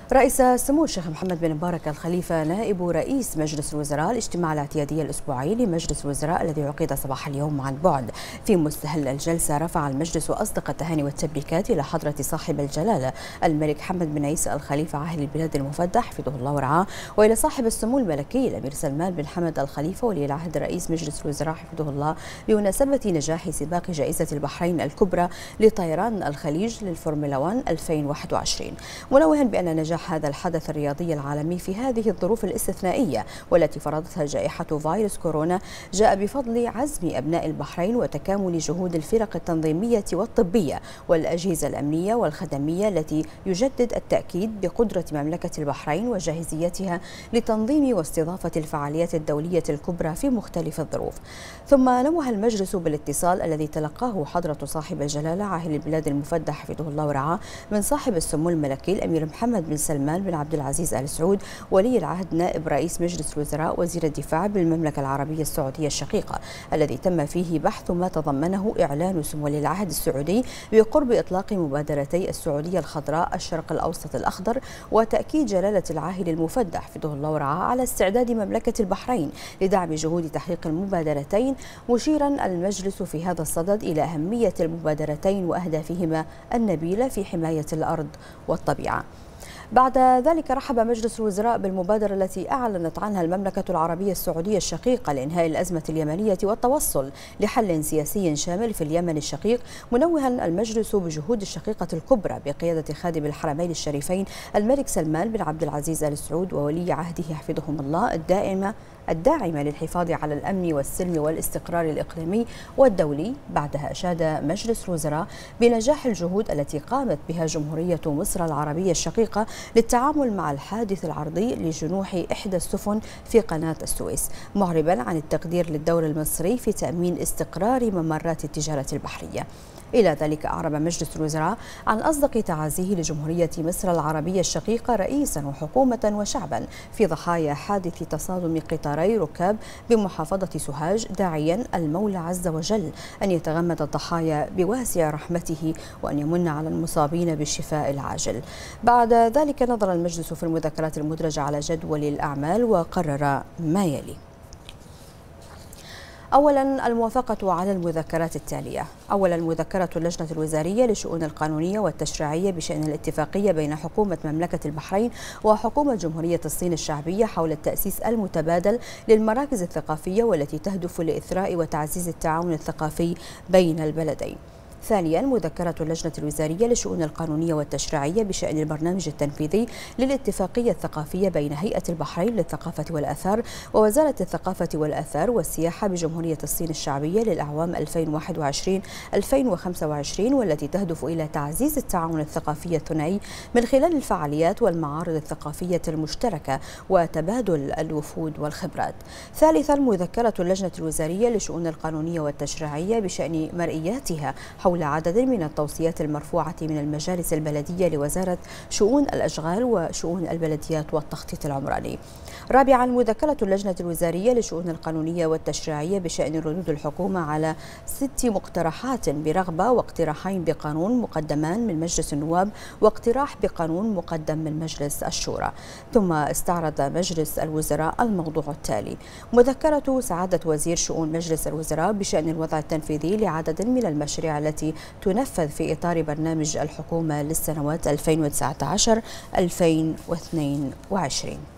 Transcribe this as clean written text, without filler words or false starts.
رئيس سمو الشيخ محمد بن مبارك الخليفة نائب رئيس مجلس الوزراء الاجتماع الاعتيادي الأسبوعي لمجلس الوزراء الذي عقد صباح اليوم عن بعد. في مستهل الجلسة رفع المجلس أصدق التهاني والتبريكات إلى حضرة صاحب الجلالة الملك حمد بن عيسى الخليفة عاهل البلاد المفدى حفظه الله ورعاه، وإلى صاحب السمو الملكي الأمير سلمان بن حمد الخليفة ولي العهد رئيس مجلس الوزراء حفظه الله بمناسبة نجاح سباق جائزة البحرين الكبرى لطيران الخليج للفورمولا 1 2021، منوها بأن نجاح هذا الحدث الرياضي العالمي في هذه الظروف الاستثنائية والتي فرضتها جائحة فيروس كورونا جاء بفضل عزم أبناء البحرين وتكامل جهود الفرق التنظيمية والطبية والأجهزة الأمنية والخدمية التي يجدد التأكيد بقدرة مملكة البحرين وجاهزيتها لتنظيم واستضافة الفعاليات الدولية الكبرى في مختلف الظروف. ثم نوه المجلس بالاتصال الذي تلقاه حضرة صاحب الجلالة عاهل البلاد المفدى حفظه الله ورعاه من صاحب السمو الملكي الأمير محمد بن سلمان بن عبد العزيز آل سعود ولي العهد نائب رئيس مجلس الوزراء وزير الدفاع بالمملكة العربية السعودية الشقيقة، الذي تم فيه بحث ما تضمنه إعلان سمو ولي العهد السعودي بقرب إطلاق مبادرتي السعودية الخضراء الشرق الأوسط الأخضر، وتأكيد جلالة العاهل المفدى حفظه الله ورعاه على استعداد مملكة البحرين لدعم جهود تحقيق المبادرتين، مشيرا المجلس في هذا الصدد إلى أهمية المبادرتين وأهدافهما النبيلة في حماية الأرض والطبيعة. بعد ذلك رحب مجلس الوزراء بالمبادرة التي أعلنت عنها المملكة العربية السعودية الشقيقة لإنهاء الأزمة اليمنية والتوصل لحل سياسي شامل في اليمن الشقيق، منوها المجلس بجهود الشقيقة الكبرى بقيادة خادم الحرمين الشريفين الملك سلمان بن عبد العزيز آل سعود وولي عهده حفظهم الله الداعمة للحفاظ على الأمن والسلم والاستقرار الإقليمي والدولي. بعدها أشاد مجلس الوزراء بنجاح الجهود التي قامت بها جمهورية مصر العربية الشقيقة للتعامل مع الحادث العرضي لجنوح إحدى السفن في قناة السويس، معربا عن التقدير للدور المصري في تأمين استقرار ممرات التجارة البحرية. إلى ذلك أعرب مجلس الوزراء عن أصدق تعازيه لجمهورية مصر العربية الشقيقة رئيسا وحكومة وشعبا في ضحايا حادث تصادم قطاري ركاب بمحافظة سوهاج، داعيا المولى عز وجل أن يتغمد الضحايا بواسع رحمته وأن يمن على المصابين بالشفاء العاجل. بعد ذلك نظر المجلس في المذكرات المدرجة على جدول الأعمال وقرر ما يلي: أولا، الموافقة على المذكرات التالية. أولا، مذكرة اللجنة الوزارية للشؤون القانونية والتشريعية بشأن الاتفاقية بين حكومة مملكة البحرين وحكومة جمهورية الصين الشعبية حول التأسيس المتبادل للمراكز الثقافية والتي تهدف لإثراء وتعزيز التعاون الثقافي بين البلدين. ثانيا، مذكرة اللجنة الوزارية للشؤون القانونية والتشريعية بشأن البرنامج التنفيذي للاتفاقية الثقافية بين هيئة البحرين للثقافة والآثار ووزارة الثقافة والآثار والسياحة بجمهورية الصين الشعبية للأعوام 2021-2025، والتي تهدف إلى تعزيز التعاون الثقافي الثنائي من خلال الفعاليات والمعارض الثقافية المشتركة وتبادل الوفود والخبرات. ثالثا، مذكرة اللجنة الوزارية للشؤون القانونية والتشريعية بشأن مرئياتها حول عدد من التوصيات المرفوعة من المجالس البلدية لوزارة شؤون الأشغال وشؤون البلديات والتخطيط العمراني. رابعا، مذكرة اللجنة الوزارية للشؤون القانونية والتشريعية بشأن ردود الحكومة على 6 مقترحات برغبة واقتراحين بقانون مقدمان من مجلس النواب واقتراح بقانون مقدم من مجلس الشورى. ثم استعرض مجلس الوزراء الموضوع التالي: مذكرة سعادة وزير شؤون مجلس الوزراء بشأن الوضع التنفيذي لعدد من المشاريع التي تنفذ في إطار برنامج الحكومة للسنوات 2019-2022.